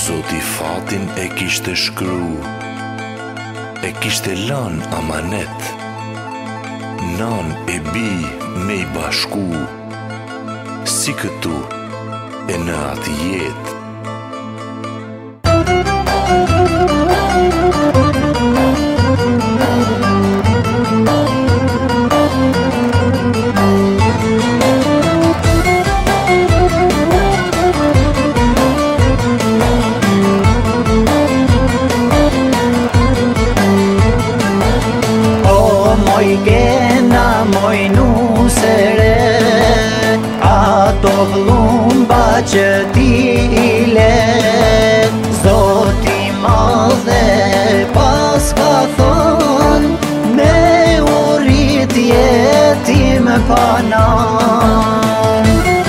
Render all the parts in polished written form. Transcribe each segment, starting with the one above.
Zoti fatin e kishte shkru, e kishte lan amanet, nan e bi me I bashku, si këtu e në atë jetë. Moj gena, moj nusere, ato vllumba që ti I let, Zoti madhe pas ka thon, me urrit jetim panan.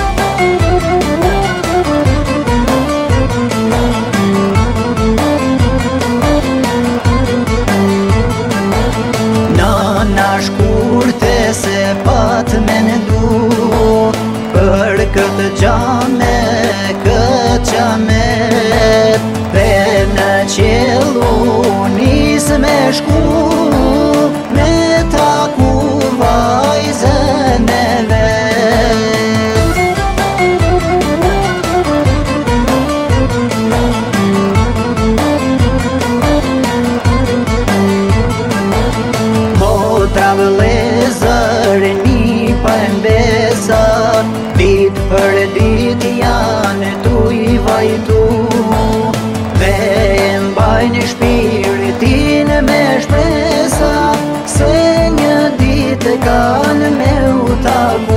Shkurte se pat me ndu për këtë gjame, këtë qamet, dhe në qelu nis me shku, me taku vajzën e vet. Motra vëllezër një përmbesa, dit për dit janë tu I vajtu, dhe mbajnë shpirtin me shpresa, se një dit kanë me u taku.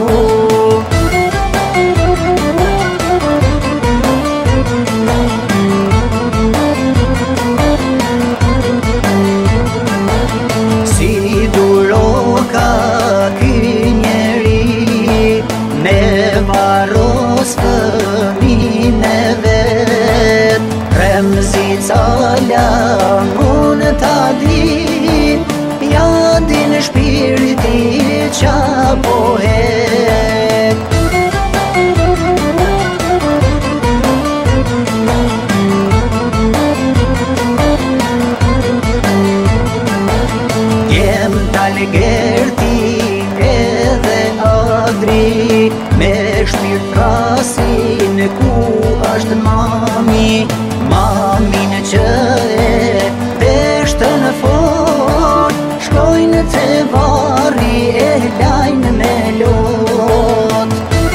Fëmin e vet, Remzi cala mund ta din, ja din shpirti qa pohet. Jem talgerti edhe adri, me shpirt krasin ku është mami, mamin që e deshtë në fort, shkojnë të varri e lajnë me lot.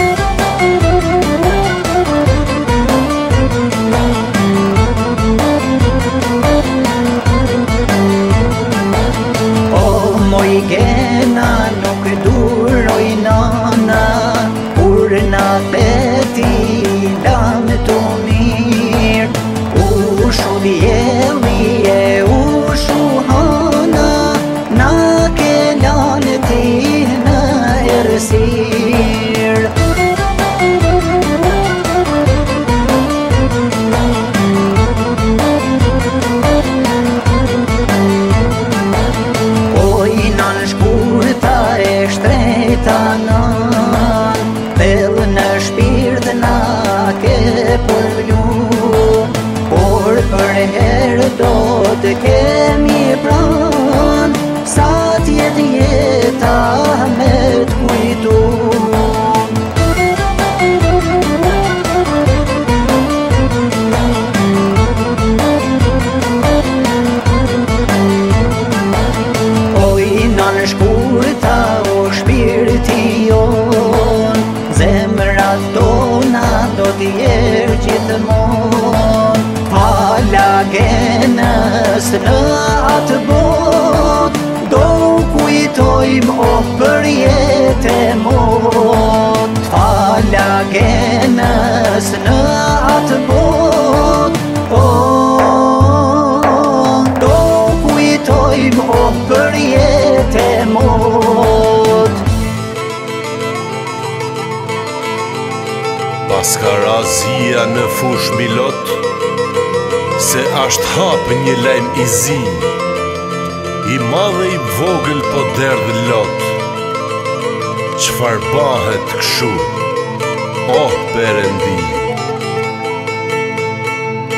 O moj gena nuk duroj nana, na peti lam të mirë, ushu djeli e ushu hana, na ke lanë ti në errësirë. Oj nan shkurta e shtrejta nan, në shpirt na ke përvlu, por për herë do të kemi pran, sa t'jet jeta me t'kujtu. Oj nan shkurta o shpirti jon, zemrat tona do t'jerë gjithmon, fala genës në atë bot, do kujtojmë o për jetë e mot. Fala genës në atë bot, do kujtojmë o për jetë e mot. Paska razia në fush milot, se ashtë hap një lajm I zi, I madhe I vogël po derdh lot. Qfar bahet kshu, oh Perëndi.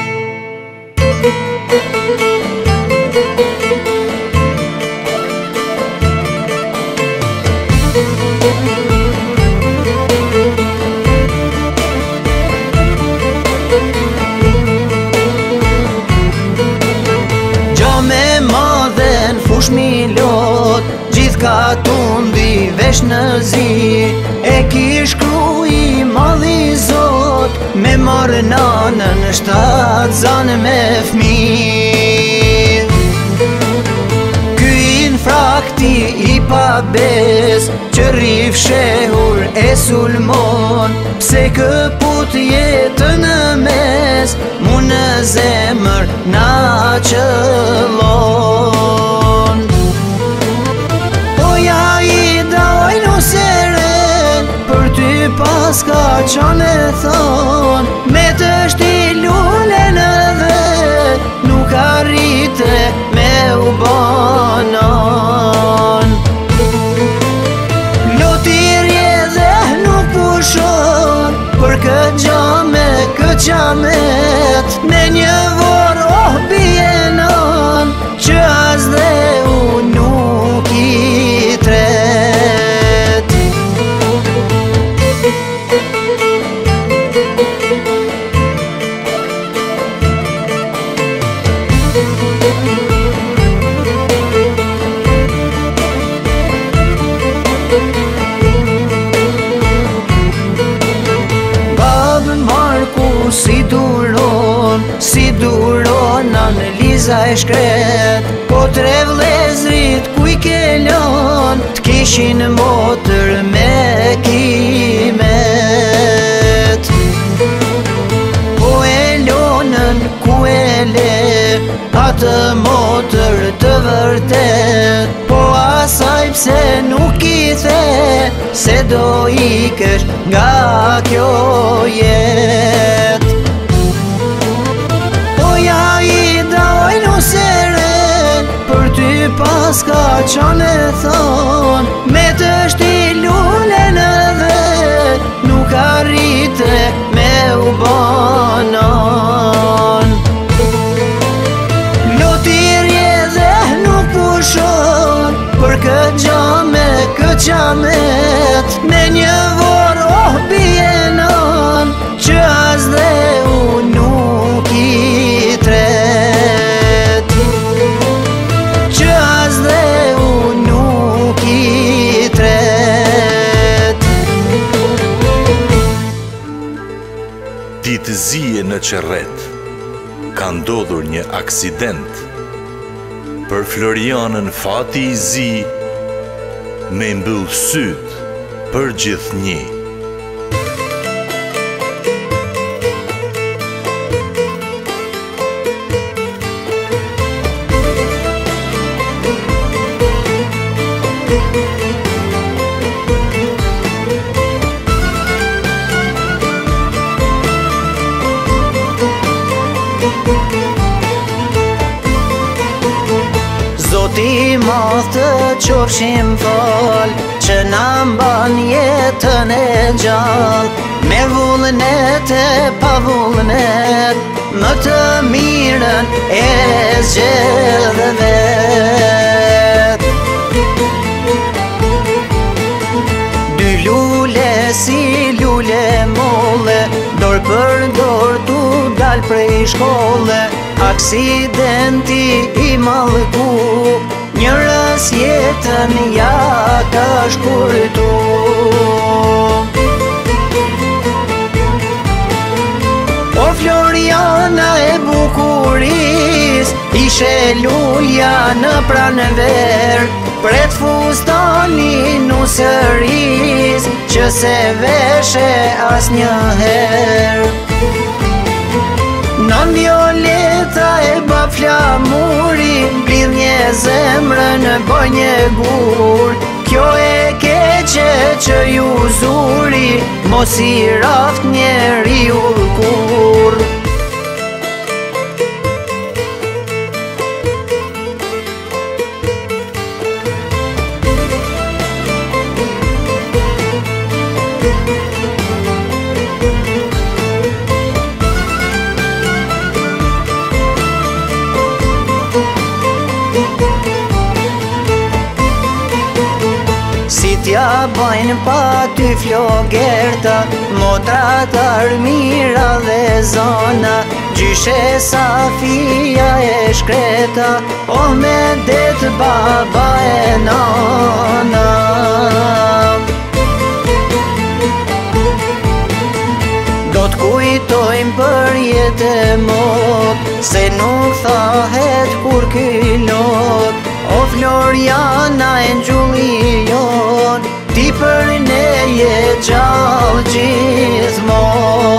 shpesh në zi, e ki shkru I madhi Zot, me marrë nanën 7 zanë me fmi. Ky infrakti I pabes, që rrif shehur e sulmon, pse këput jetë në mes, mu në zemër na qëllon. Oja I daj nuseren, për ty pas ka qanë e thon, me të shtilulen edhe, nuk arrite me u banon. Lotirje dhe nuk pushon, për këtë gjame, këtë qamet, me një vor bienon, që as dhe unë nuk I tret. Si duron Analiza e shkret, po tre vlezrit ku I kelon, t'kishin motër me kimet. Po e lonën ku e le, atë motër të vërtet, po asaj pse nuk I the, se do ikesh nga kjo jet. Për ty pas ka qanë e thon, me të shtilulen edhe, nuk arrite me u banon. Lotirje dhe nuk pushon, për këtë gjame, këtë qamet, me një vor bienon, që as dhe unë nuk I tret. Që as dhe unë nuk I tret. Ditë zije në Qerret, ka ndodhur një aksident. Për Florianën fati I zi, me mbyll syt për gjithnjë. Zoti madh të qofshim fal, që na mban jetën e gjallë, me vullnet e pa vullnet, më të mirën e zgjedh vet. Dy lule si lule molle, dorë për dorë tu dal prej shkolle, aksidenti I mallku, njërës jetën ja ka shkurtu. O Floriana e bukuris, ishe lulja në pranver, pret fustani nusëris, që se veshe as njëher. Nan Violeta e ba flamuri, blidh një zemrën bëj një gur, kjo e keqe që ju zuri, mos I raft njeriu kur. T'ja bajnë pa ty flogerta, motrat armira dhe zona, gjyshe Safia e shkreta, oh me det baba e nana. kujtojmë për jetë e mot, se nuk thahet kur ky lot. O Floriana e Gjulion, ti për ne je gjallë gjithmon.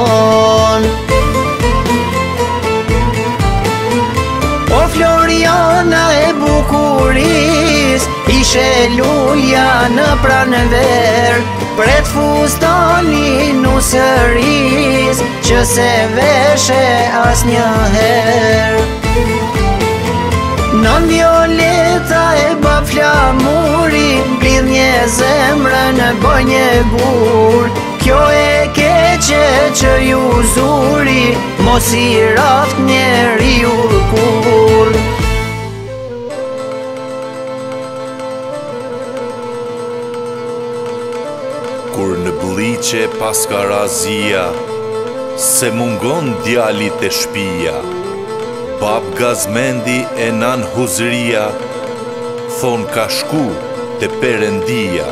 O Floriana e bukuris, ishe luja në pranver, pret fustani nusëris, që se veshe as njëher. Nën Violeta e bab flamuri, mblidh një zemrë në boj një gur. Kjo e keqe që ju zuri, mos i raft njeriu kur. Kur në bliqe pas ka razia, se mungon djalit e shpia, bab Gazmendi e nan Huzria, thon ka shku te Perëndia.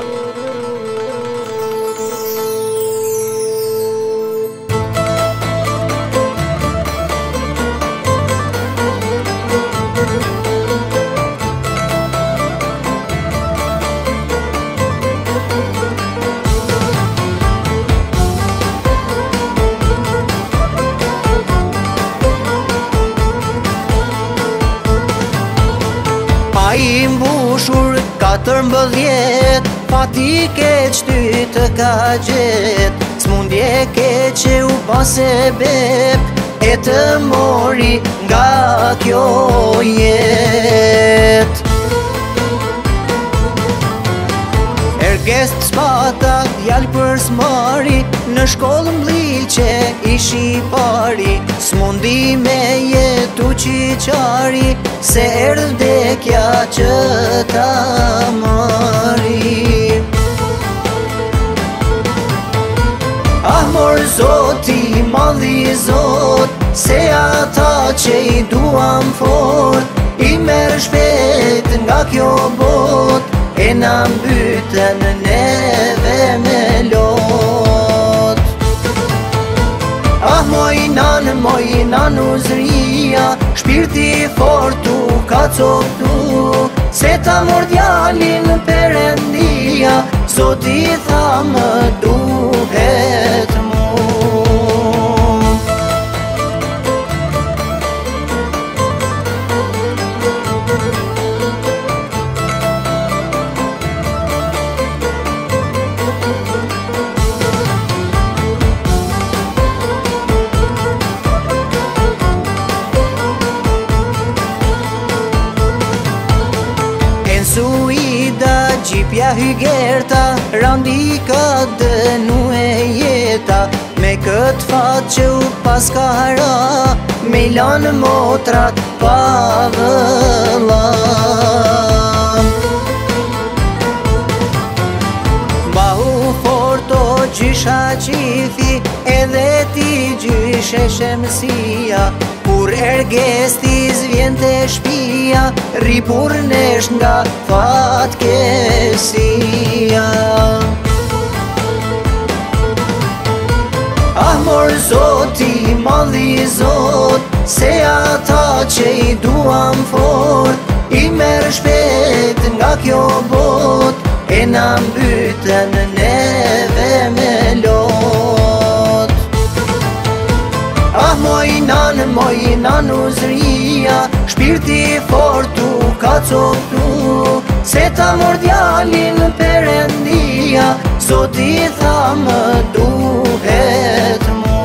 I mbushur 14, fati keq ty të ka gjet, smundje keqe u pase bep, e të mori nga kjo jet. Ergest spata, djal për smari, në shkollë mbliqe ishi pari, smundi me jetu qiqari, se erdh vdekja që ta mari. Ah mor zoti, madhi zot, se ata që i duam fort, i merr shpejt nga kjo bot, e na mbyten neve me lot. Ah moj nan Huzria, shpirti fortu ka coptu, se ta mor djalin Perëndia, zoti tha më duhet mu. Suida, gjipja hygerta, randi ka dënu e jeta, me këtë fat që u pas ka hara, me lanë motrat pa vëlla. Bahu forto gjysha qifi, edhe ti gjyshe shemësia, kur ergesti zvjen të shpia, ripurnesh nga fatkesia. Ah mor zoti, madhi zot, se ata që i duam fort, i merr shpejt nga kjo bot, e na mbyten neve me lot. Ah moj nan Huzria, shpirti fortu ka coptu, se ta mor djalin Perëndia, zoti tha më duhet mu.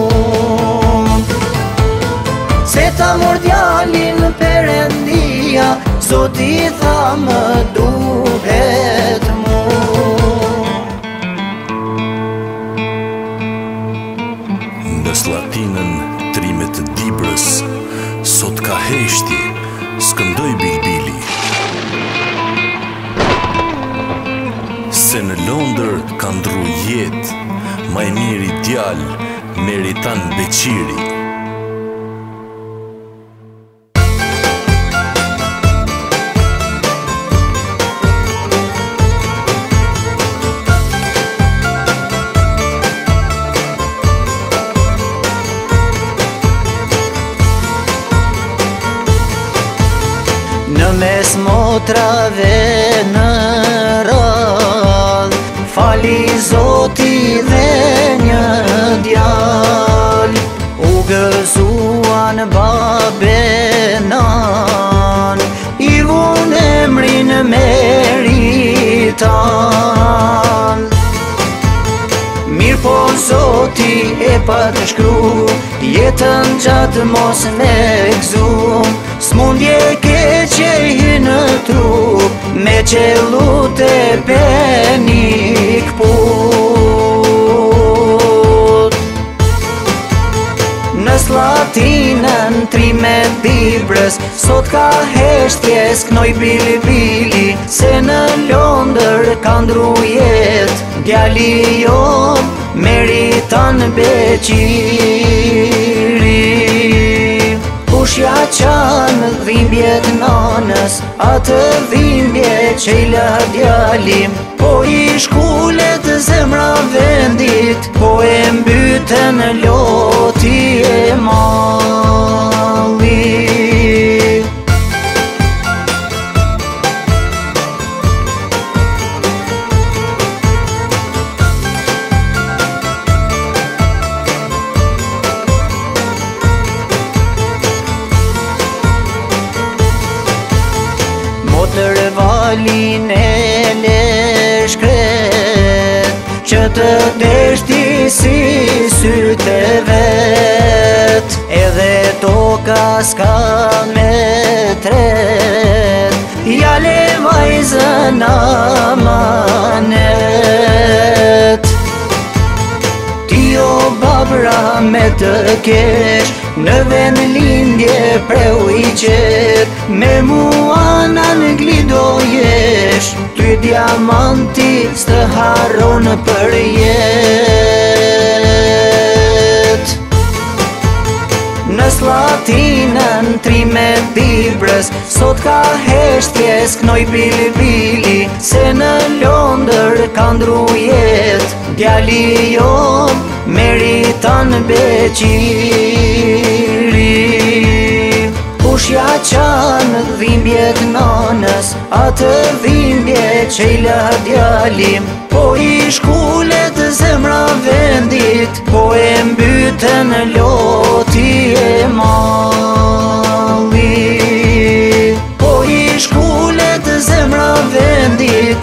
Se ta mor djalin Perëndia, zoti tha më duhet mu. Në Slatinën trimet të Dibrës, sot ka heshti, skëndoj bilbili. Se në Londër ka ndru jet, ma e miri djal, meritan beqiri. motrave në radh, fali Zoti dhe një djal, u gëzuan babenan, i vun emrin meritan. Mirë po Zoti e pa të shkru, jetën gjatë mos me gëzu, smundje keqe hi në trup, me qellut e penik put. Në Slatinën trimet Bibrës, sot ka heshtjes knoj bili, se në Londër ka ndru jet, djali jon meritan beqiri. Kushja qanë dhimbjet nanës, atë dhimbje që i la djalim, po i shkullet zemra vendit, po e mbytën loti e malli. Motër valin e leshkret, që të deshti si syte vet, edhe toka s'ka me tret, jale vajzën amanet. Ti o babra me të kesh, në vend lindje preu i qet, me mua në glido jesh, ty diamanti s'të harron për jet. Në Slatinën trimet Bibrës, sot ka heshtjes knoj bili, se në Londër ka ndru jet, djali jon meritan beqiri. Kushja qanë dhimbjet nanës, atë dhimbje që i la djalim, po i shkullet zemra vendit, po e mbytën loti e malli. Po i shkullet zemra vendit,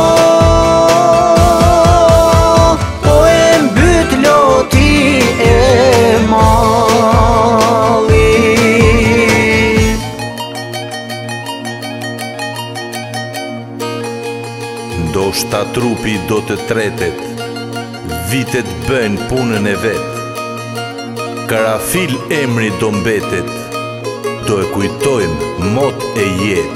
po e mbyt loti e malli. Do shta trupi do të tretet, vitet bën punën e vet, Karafil emri do mbetet, do e kujtojmë mot e jet.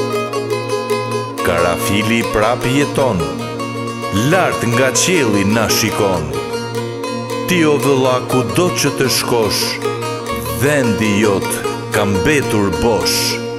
Karafili prap jeton, lart nga qielli na shikon. Ti o vëlla kudo që të shkosh, vendi jot ka mbetur bosh.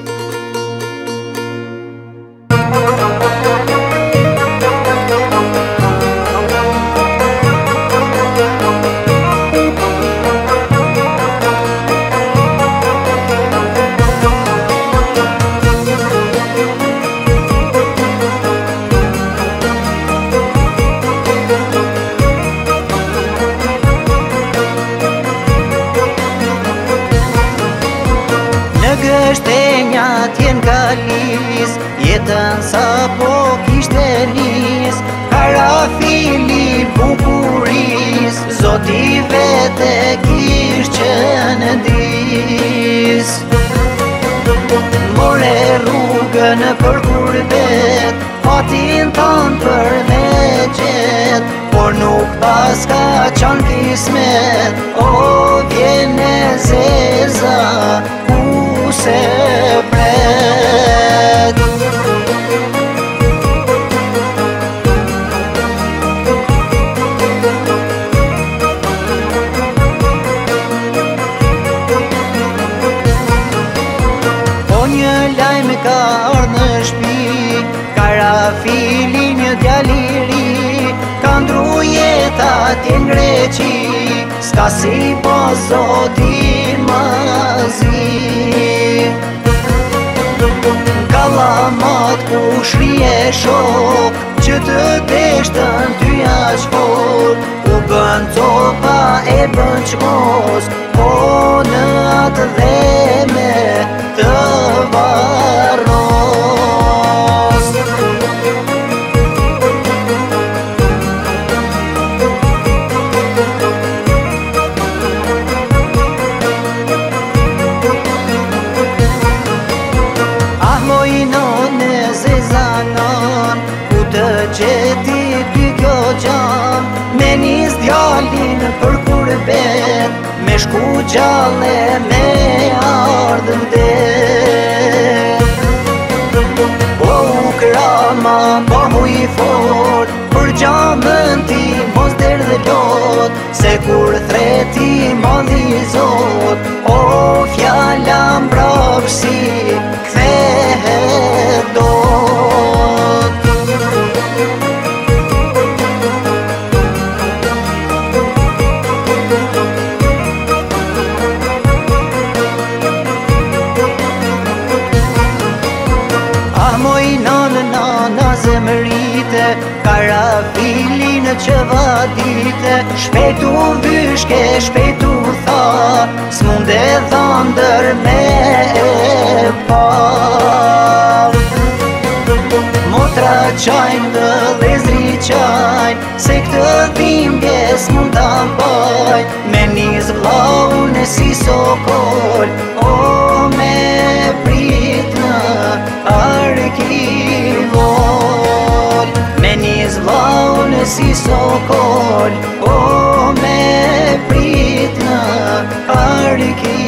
Gështenja t'jen kalis, jetën sa po kishte nis, Karafili bukuris, Zoti vete kish që në dis. More rrugën për kurbet, fatin tanë për me gjet, por nuk paska qanë kismet, o vjene zeza, se bret. Po një lajm ka ardhur në shtëpi, Karafili një djaliri, ka ndru jeta t'jen Greqi, s'ka si po Zoti mazi. Ka Salamat ku shrije shok që të deshtën ty aq fort. U bën copa e bën qmos, po në atë dheme të varros. Ah moj none zezanon, ku të gjeti ty kjo gjam, me nis djalin për kurbet, me shku gjalle me ardhë vdet. Po u krama, po mu i fort, për gjamën ti mos der dhe lot, se kur threti madhi zot, o fjalla mbrapsi kthehet dot. Nana zemërite, karafilin që vadite, shpetu vyshke, shpetu tha, s'munde dhëndër me e pa. Motra qajnë dhe dhezri qajnë, se këtë dhimbje s'mund t'a mbajnë, me nis vllaun e si sokol, o me prit në arkivol. Me nis vllaun e si sokol, o me prit në arkivol.